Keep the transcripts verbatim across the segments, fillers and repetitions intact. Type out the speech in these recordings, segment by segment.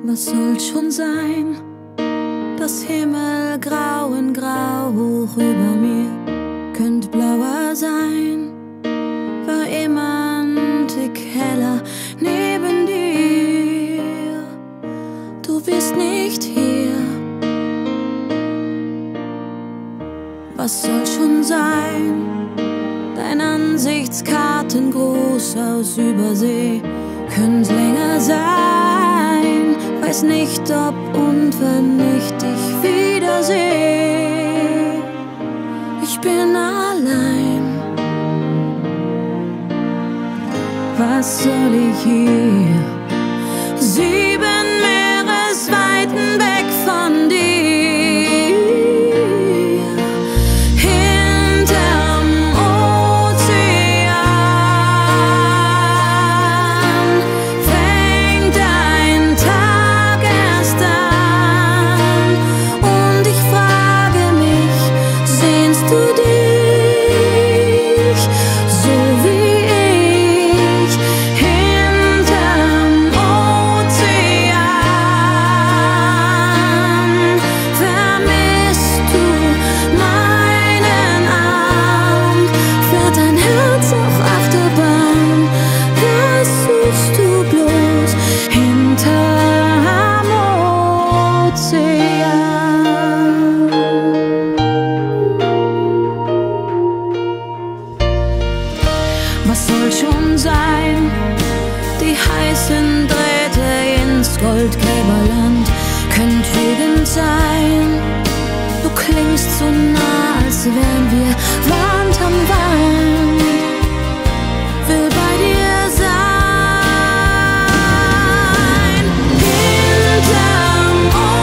Was soll schon sein? Das Himmel grau in grau hoch über mir könnt blauer sein. War immer ein Tick heller neben dir. Du bist nicht hier. Was soll schon sein? Dein Ansichtskarten groß aus Übersee könnt länger sein. Weiß nicht, ob und wann ich dich wiederseh. Ich bin allein. Was soll ich hier? Sieben Meeresweiten weg von dir. Hinterm Ozean fängt ein Tag erst an. Und ich frage mich, sehnst du dich so wie ich? Hinterm Ozean vermisst du meinen Arm? Fährt dein Herz auf Achterbahn? Was suchst du bloß hinterm Ozean? Was soll schon sein? Die heißen Drähte ins Goldgräberland können trügend sein. Du klingst so nah, als wären wir Wand an Wand. Will bei dir sein. Hinterm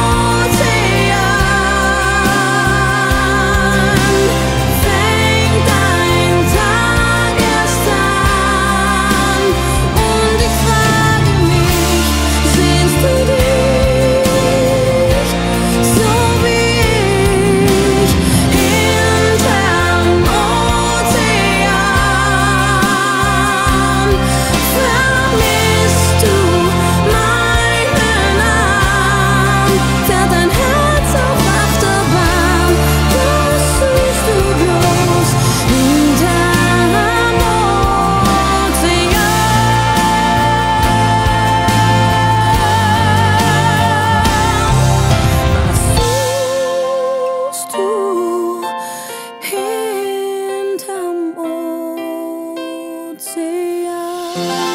Ozean fängt ein Tag erst an. Und ich frage mich, sehnst du dich so wie ich? Hinterm Ozean vermisst du meinen Arm? Fährt dein Herz auf Achterbahn? Was suchst du bloß hinterm Ozean? Was suchst du hinterm Ozean?